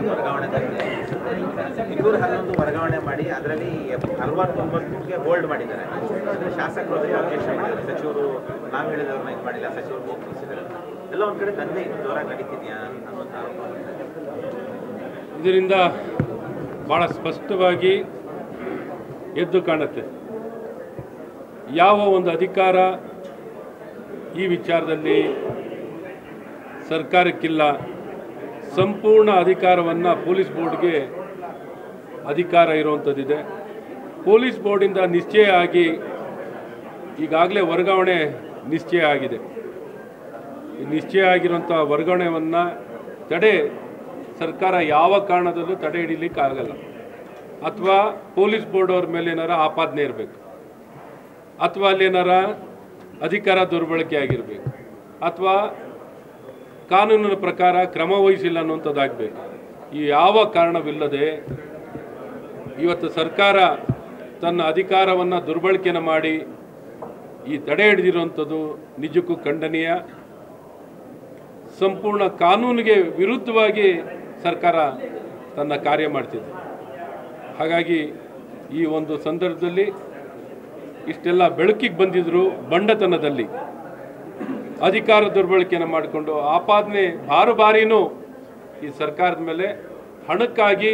ವರ್ಗಾವಣೆ ತಂದಿದೆ. 211 ವರ್ಗಾವಣೆ ಮಾಡಿ ಅದರಲ್ಲಿ 69ಗೆ ಹೋಲ್ಡ್ ಮಾಡಿದ್ದಾರೆ. ಶಾಸಕರು ಅಬ್ಜೆಕ್ಷನ್ ಮಾಡಿದ್ದಾರೆ. ಸಚಿವರು ನಾವು ಹೇಳಿದವ್ರನ್ನ ಇದು ಮಾಡಿಲ್ಲ, ಸಚಿವರು ಹೋಗಿಸಿದ್ದಾರೆ. ಎಲ್ಲ ಒಂದು ಕಡೆ ದಂಧೆ ಜೋರಾಗಿ ನಡೀತಿದೆಯಾ ಅನ್ನೋಂಥ ಆರೋಪ. ಇದರಿಂದ ಭಾಳ ಸ್ಪಷ್ಟವಾಗಿ ಎದ್ದು ಕಾಣುತ್ತೆ ಯಾವ ಒಂದು ಅಧಿಕಾರ ಈ ವಿಚಾರದಲ್ಲಿ ಸರ್ಕಾರಕ್ಕಿಲ್ಲ. ಸಂಪೂರ್ಣ ಅಧಿಕಾರವನ್ನು ಪೊಲೀಸ್ ಬೋರ್ಡ್ಗೆ ಅಧಿಕಾರ ಇರುವಂಥದ್ದಿದೆ. ಪೊಲೀಸ್ ಬೋರ್ಡಿಂದ ನಿಶ್ಚಯ ಆಗಿ ಈಗಾಗಲೇ ವರ್ಗಾವಣೆ ನಿಶ್ಚಯ ಆಗಿದೆ. ಈ ನಿಶ್ಚಯ ಆಗಿರುವಂಥ ವರ್ಗಾವಣೆಯನ್ನು ಸರ್ಕಾರ ಯಾವ ಕಾರಣದಲ್ಲೂ ತಡೆ ಹಿಡಿಲಿಕ್ಕಾಗಲ್ಲ. ಅಥವಾ ಪೊಲೀಸ್ ಬೋರ್ಡ್ ಅವ್ರ ಮೇಲೆ ಏನಾರ ಆಪಾದನೆ ಇರಬೇಕು, ಅಥವಾ ಅಲ್ಲೇನಾರ ಅಧಿಕಾರ ದುರ್ಬಳಕೆ ಆಗಿರಬೇಕು, ಅಥವಾ ಕಾನೂನಿನ ಪ್ರಕಾರ ಕ್ರಮ ವಹಿಸಿಲ್ಲ ಅನ್ನುವಂಥದ್ದಾಗಬೇಕು. ಈ ಯಾವ ಕಾರಣವಿಲ್ಲದೆ ಇವತ್ತು ಸರ್ಕಾರ ತನ್ನ ಅಧಿಕಾರವನ್ನು ದುರ್ಬಳಕೆಯನ್ನು ಮಾಡಿ ಈ ತಡೆ ಹಿಡಿದಿರುವಂಥದ್ದು ನಿಜಕ್ಕೂ ಖಂಡನೀಯ. ಸಂಪೂರ್ಣ ಕಾನೂನಿಗೆ ವಿರುದ್ಧವಾಗಿ ಸರ್ಕಾರ ತನ್ನ ಕಾರ್ಯ ಮಾಡ್ತಿದೆ. ಹಾಗಾಗಿ ಈ ಒಂದು ಸಂದರ್ಭದಲ್ಲಿ ಇಷ್ಟೆಲ್ಲ ಬೆಳಕಿಗೆ ಬಂದಿದ್ದರೂ ಬಂಡತನದಲ್ಲಿ ಅಧಿಕಾರ ದುರ್ಬಳಕೆಯನ್ನು ಮಾಡಿಕೊಂಡು ಆಪಾದನೆ ಬಾರಿನೂ ಈ ಸರ್ಕಾರದ ಮೇಲೆ ಹಣಕ್ಕಾಗಿ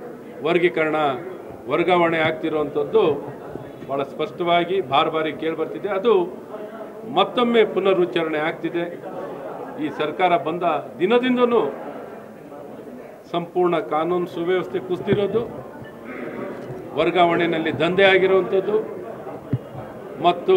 ವರ್ಗಾವಣೆ ಆಗ್ತಿರುವಂಥದ್ದು ಭಾಳ ಸ್ಪಷ್ಟವಾಗಿ ಬಾರಿ ಕೇಳಿಬರ್ತಿದೆ. ಅದು ಮತ್ತೊಮ್ಮೆ ಪುನರುಚ್ಚಾರಣೆ ಆಗ್ತಿದೆ. ಈ ಸರ್ಕಾರ ಬಂದ ದಿನದಿಂದನೂ ಸಂಪೂರ್ಣ ಕಾನೂನು ಸುವ್ಯವಸ್ಥೆ ಕುಸಿದಿರೋದು, ವರ್ಗಾವಣೆಯಲ್ಲಿ ದಂಧೆ ಆಗಿರುವಂಥದ್ದು ಮತ್ತು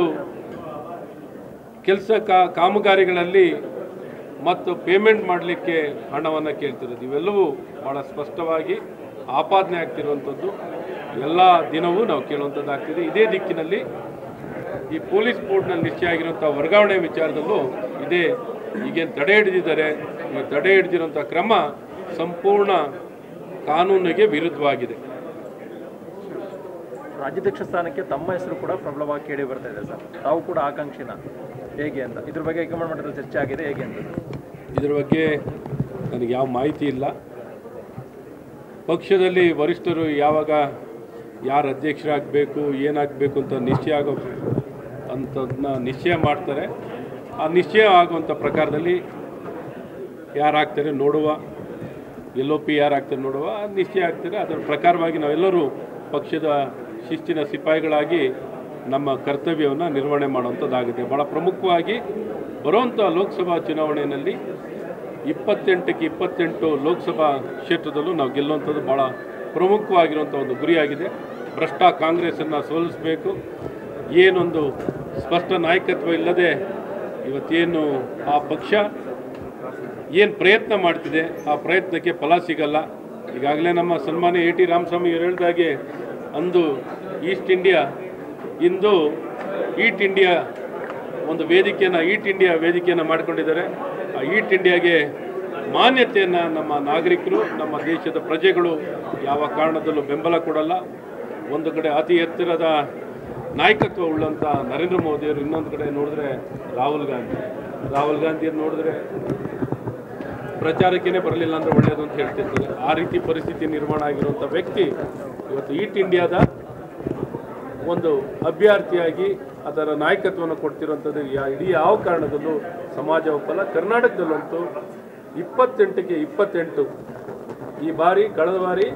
ಕೆಲಸ ಕಾಮಗಾರಿಗಳಲ್ಲಿ ಮತ್ತು ಪೇಮೆಂಟ್ ಮಾಡಲಿಕ್ಕೆ ಹಣವನ್ನು ಕೇಳ್ತಿರೋದು, ಇವೆಲ್ಲವೂ ಭಾಳ ಸ್ಪಷ್ಟವಾಗಿ ಆಪಾದನೆ ಆಗ್ತಿರುವಂಥದ್ದು ಎಲ್ಲ ದಿನವೂ ನಾವು ಕೇಳುವಂಥದ್ದಾಗ್ತಿದೆ. ಇದೇ ದಿಕ್ಕಿನಲ್ಲಿ ಈ ಪೊಲೀಸ್ ಬೋರ್ಡ್ನಲ್ಲಿ ನಿಶ್ಚಯ ಆಗಿರುವಂಥ ವರ್ಗಾವಣೆ ವಿಚಾರದಲ್ಲೂ ಈಗೇನು ತಡೆ ಹಿಡಿದಿದ್ದಾರೆ, ಈ ತಡೆ ಹಿಡಿದಿರುವಂಥ ಕ್ರಮ ಸಂಪೂರ್ಣ ಕಾನೂನಿಗೆ ವಿರುದ್ಧವಾಗಿದೆ. ರಾಜ್ಯಾಧ್ಯಕ್ಷ ಸ್ಥಾನಕ್ಕೆ ತಮ್ಮ ಹೆಸರು ಕೂಡ ಪ್ರಬಲವಾಗಿ ಕೇಳಿ ಬರ್ತಾ ಇದೆ ಸರ್. ತಾವು ಕೂಡ ಆಕಾಂಕ್ಷಿನ ಹೇಗೆ ಅಂತ ಇದ್ರ ಬಗ್ಗೆ ಹೈಕಮಾಂಡ್ ಮಟ್ಟದಲ್ಲಿ ಚರ್ಚೆ ಆಗಿದೆ ಹೇಗೆ ಅಂತ? ಇದ್ರ ಬಗ್ಗೆ ನನಗೆ ಯಾವ ಮಾಹಿತಿ ಇಲ್ಲ. ಪಕ್ಷದಲ್ಲಿ ವರಿಷ್ಠರು ಯಾವಾಗ ಯಾರು ಅಧ್ಯಕ್ಷರಾಗಬೇಕು ಏನಾಗಬೇಕು ಅಂತ ನಿಶ್ಚಯ ಅಂಥದ್ದನ್ನ ನಿಶ್ಚಯ ಮಾಡ್ತಾರೆ. ಆ ನಿಶ್ಚಯ ಆಗುವಂಥ ಪ್ರಕಾರದಲ್ಲಿ ಯಾರಾಗ್ತಾರೆ ನೋಡುವ, LOP ಯಾರಾಗ್ತಾರೆ ನೋಡುವ, ನಿಶ್ಚಯ ಆಗ್ತಾರೆ. ಅದರ ಪ್ರಕಾರವಾಗಿ ನಾವೆಲ್ಲರೂ ಪಕ್ಷದ ಶಿಸ್ತಿನ ಸಿಪಾಯಿಗಳಾಗಿ ನಮ್ಮ ಕರ್ತವ್ಯವನ್ನು ನಿರ್ವಹಣೆ ಮಾಡುವಂಥದ್ದಾಗಿದೆ. ಭಾಳ ಪ್ರಮುಖವಾಗಿ ಬರುವಂಥ ಲೋಕಸಭಾ ಚುನಾವಣೆಯಲ್ಲಿ 28ಕ್ಕೆ 28 ಲೋಕಸಭಾ ಕ್ಷೇತ್ರದಲ್ಲೂ ನಾವು ಗೆಲ್ಲುವಂಥದ್ದು ಭಾಳ ಪ್ರಮುಖವಾಗಿರುವಂಥ ಒಂದು ಗುರಿಯಾಗಿದೆ. ಭ್ರಷ್ಟ ಕಾಂಗ್ರೆಸ್ಸನ್ನು ಸೋಲಿಸಬೇಕು. ಏನೊಂದು ಸ್ಪಷ್ಟ ನಾಯಕತ್ವ ಇಲ್ಲದೆ ಇವತ್ತೇನು ಆ ಪಕ್ಷ ಏನು ಪ್ರಯತ್ನ ಮಾಡ್ತಿದೆ ಆ ಪ್ರಯತ್ನಕ್ಕೆ ಫಲ ಸಿಗಲ್ಲ. ಈಗಾಗಲೇ ನಮ್ಮ ಸನ್ಮಾನ್ಯ AT ರಾಮಸ್ವಾಮಿ ಹೇಳಿದಾಗೆ ಅಂದು ಈಸ್ಟ್ ಇಂಡಿಯಾ ಇಂದು ಈಟ್ ಇಂಡಿಯಾ ಒಂದು ವೇದಿಕೆಯನ್ನು ಮಾಡಿಕೊಂಡಿದ್ದಾರೆ. ಆ ಈಟ್ ಇಂಡಿಯಾಗೆ ಮಾನ್ಯತೆಯನ್ನು ನಮ್ಮ ನಾಗರಿಕರು, ನಮ್ಮ ದೇಶದ ಪ್ರಜೆಗಳು ಯಾವ ಕಾರಣದಲ್ಲೂ ಬೆಂಬಲ ಕೊಡಲ್ಲ. ಒಂದು ಕಡೆ ಅತಿ ಎತ್ತರದ ನಾಯಕತ್ವ ಉಳ್ಳಂಥ ನರೇಂದ್ರ ಮೋದಿಯವರು, ಇನ್ನೊಂದು ಕಡೆ ನೋಡಿದ್ರೆ ರಾಹುಲ್ ಗಾಂಧಿಯನ್ನು ನೋಡಿದ್ರೆ ಪ್ರಚಾರಕ್ಕೇ ಬರಲಿಲ್ಲ ಅಂದರೆ ಒಳ್ಳೆಯದು ಅಂತ ಹೇಳ್ತಿರ್ತಾರೆ. ಆ ರೀತಿ ಪರಿಸ್ಥಿತಿ ನಿರ್ಮಾಣ ಆಗಿರುವಂಥ ವ್ಯಕ್ತಿ ಇವತ್ತು ಈಟ್ ಇಂಡಿಯಾದ ಒಂದು ಅಭ್ಯರ್ಥಿಯಾಗಿ ಅದರ ನಾಯಕತ್ವವನ್ನು ಕೊಡ್ತಿರುವಂಥದ್ದು ಇಡೀ ಯಾವ ಕಾರಣದಲ್ಲೂ ಸಮಾಜ ಒಪ್ಪಲ್ಲ. ಕರ್ನಾಟಕದಲ್ಲಂತೂ 28ಕ್ಕೆ 28 ಈ ಬಾರಿ ಕಳೆದ ಬಾರಿ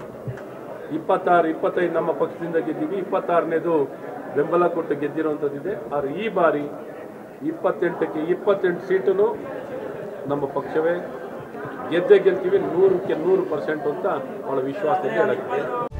26, 25 ನಮ್ಮ ಪಕ್ಷದಿಂದ ಗೆದ್ದೀವಿ, 26ನೇದು ಬೆಂಬಲ ಕೊಟ್ಟು ಗೆದ್ದಿರುವಂಥದ್ದಿದೆ. ಆದರೆ ಈ ಬಾರಿ 28ಕ್ಕೆ 28 ಸೀಟು ನಮ್ಮ ಪಕ್ಷವೇ ಗೆದ್ದೇ ಗೆಲ್ತೀವಿ 100% ಅಂತ ಭಾಳ ವಿಶ್ವಾಸದಿಂದ ಹೇಳುತ್ತೆ.